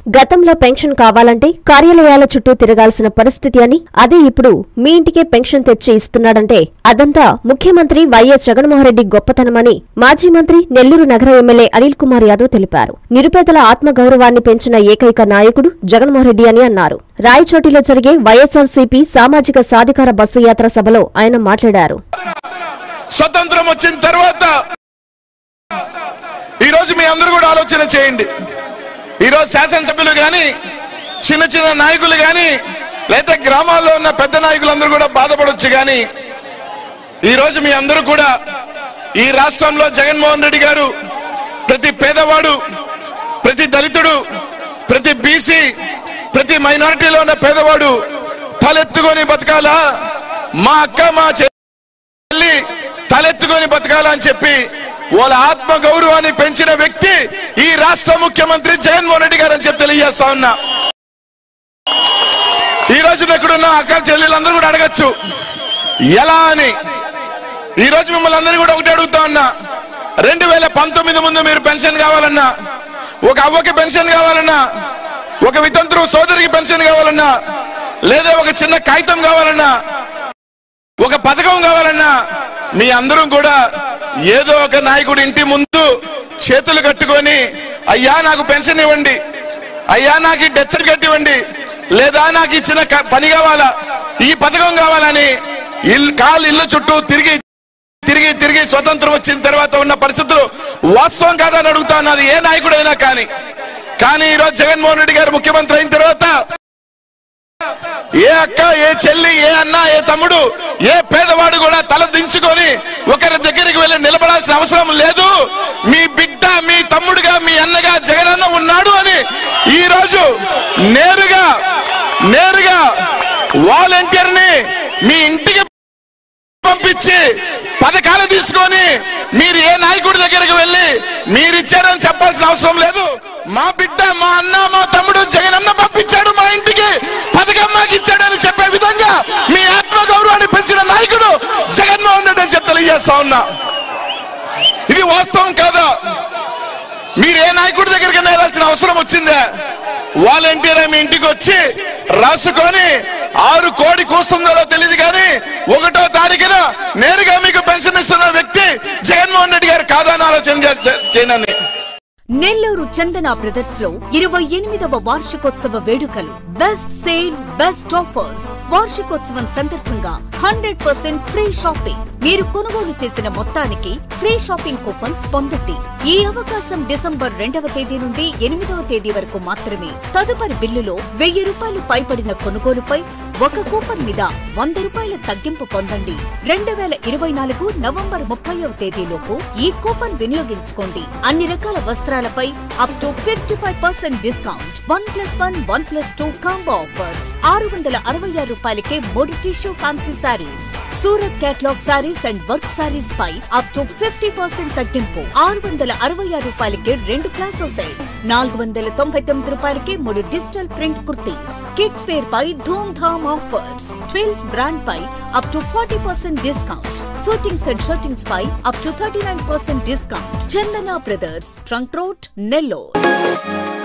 గతంలో పెన్షన్ కావాలంటే కార్యాలయాల చుట్టూ తిరగాల్సిన పరిస్థితి అని, అదే ఇప్పుడు మీ ఇంటికే పెన్షన్ తెచ్చి ఇస్తున్నాడంటే అదంతా ముఖ్యమంత్రి వైఎస్ జగన్మోహన్రెడ్డి గొప్పతనమని మాజీ మంత్రి నెల్లూరు నగర ఎమ్మెల్యే అనిల్ కుమార్ యాదవ్ తెలిపారు. నిరుపేదల ఆత్మగౌరవాన్ని పెంచిన ఏకైక నాయకుడు జగన్మోహన్రెడ్డి అని అన్నారు. రాయచోటిలో జరిగే వైఎస్ఆర్సీపీ సామాజిక సాధికార బస్సు యాత్ర సభలో ఆయన మాట్లాడారు. స్వతంత్రం వచ్చిన తర్వాత ఈ రోజు మీ అందరూ కూడా ఆలోచన చేయండి. ఈరోజు శాసనసభ్యులు గాని, చిన్న చిన్న నాయకులు గాని, లేదా గ్రామాల్లో ఉన్న పెద్ద నాయకులందరూ కూడా బాధపడొచ్చు. గాని ఈరోజు మీ అందరూ కూడా ఈ రాష్ట్రంలో జగన్మోహన్ రెడ్డి గారు ప్రతి పేదవాడు, ప్రతి దళితుడు, ప్రతి బీసీ, ప్రతి మైనారిటీలో ఉన్న పేదవాడు తలెత్తుకొని బతకాలా, మా అక్క మా చెల్లి తలెత్తుకొని బతకాలా అని చెప్పి వాళ్ళ ఆత్మ గౌరవాన్ని పెంచిన వ్యక్తి ఈ రాష్ట్ర ముఖ్యమంత్రి జగన్మోహన్ రెడ్డి గారు అని చెప్పి తెలియజేస్తా ఉన్నా. ఈ రోజు ఎక్కడున్న అక్క చెల్లెలందరూ కూడా అడగచ్చు ఎలా అని. ఈ రోజు మిమ్మల్ని అందరినీ కూడా ఒకటి అడుగుతా ఉన్నా, 2019 ముందు మీరు పెన్షన్ కావాలన్నా, ఒక అవ్వకి పెన్షన్ కావాలన్నా, ఒక వితంతు సోదరికి పెన్షన్ కావాలన్నా, లేదా ఒక చిన్న కాగితం కావాలన్నా, ఒక పథకం కావాలన్నా, మీ అందరూ కూడా ఏదో ఒక నాయకుడి ఇంటి ముందు చేతులు కట్టుకొని అయ్యా నాకు పెన్షన్ ఇవ్వండి, అయ్యా నాకు ఈ డెత్ సర్టిఫికేట్ ఇవ్వండి, లేదా నాకు ఈ చిన్న పని కావాలా, ఈ పథకం కావాలని ఇల్లు చుట్టూ తిరిగి తిరిగి తిరిగి స్వతంత్రం వచ్చిన తర్వాత ఉన్న పరిస్థితులు వాస్తవం కాదని అడుగుతా ఉన్నది ఏ నాయకుడైనా. కానీ ఈరోజు జగన్మోహన్ రెడ్డి గారు ముఖ్యమంత్రి అయిన తర్వాత ఏ అక్క, ఏ చెల్లి, ఏ అన్న, ఏ తమ్ముడు, ఏ పేదవాడు కూడా తల దించుకొని ఒకరి దగ్గరికి వెళ్ళి నిలబడాల్సిన అవసరం లేదు. మీ బిడ్డ, మీ తమ్ముడుగా, మీ అన్నగా జగనన్న ఉన్నాడు అని ఈ రోజు నేరుగా వాలంటీర్ ని మీ ఇంటికి పంపించి పథకాలు తీసుకొని మీరు ఏ నాయకుడి దగ్గరికి వెళ్ళి మీరు ఇచ్చారని చెప్పాల్సిన అవసరం లేదు. మా బిడ్డ, మా అన్న, మా తమ్ముడు జగనన్న పంపించాడు మా ఇంటికి, పథకం మాకు ఇచ్చాడని చెప్పే విధంగా మీ ఆత్మ గౌరవాన్ని పెంచిన నాయకుడు జగన్మోహన్ రెడ్డి అని చెప్పి తెలియజేస్తా ఉన్నా. ఇది వాస్తవం కాదా? మీరు ఏ నాయకుడి దగ్గరికి వెళ్ళాల్సిన అవసరం వచ్చిందే? వాలంటీర్ మీ ఇంటికి వచ్చి రాసుకొని 6 కోడి కూస్తుందో తెలియదు కానీ 1వ తారీఖున నేరుగా మీకు పెన్షన్ ఇస్తున్న వ్యక్తి జగన్మోహన్ రెడ్డి గారు కాదని ఆలోచన చేయనని. నెల్లూరు చందన బ్రదర్స్ లో 28వ వార్షికోత్సవ వేడుకలు. Best sale, best offers. వార్షికోత్సవం సందర్భంగా 100% ఫ్రీ షాపింగ్. మీరు కొనుగోలు చేసిన మొత్తానికి ఫ్రీ షాపింగ్ కూపన్స్ పొందండి. ఈ అవకాశం డిసెంబర్ 2వ తేదీ నుండి 8వ తేదీ వరకు మాత్రమే. తదుపరి బిల్లులో ₹1000 పైబడిన కొనుగోలుపై 1 కూపన్ మీద ₹100 తగ్గింపు పొందండి. 2024 నవంబర్ 30వ తేదీలోపు ఈ కూపన్ వినియోగించుకోండి. అన్ని రకాల వస్త్రాలపై up to 55% discount. 1+1, 1+2 combo offers. ₹666కే 3 tissue fancy sarees. Surat catalogue sarees and work sarees పై అప్ టు 50% తగ్గింపు. ₹666కే 2 ప్లాసో సెట్స్. ₹499కే 3 digital print kurtis. Kids wear పై ధూమ్ ధామ్ ఆఫర్స్. ట్విల్స్ బ్రాండ్ పై up to 40% discount. Suitings and shirtings పై up to 39% discount. Chandana Brothers, trunk road, Nellore.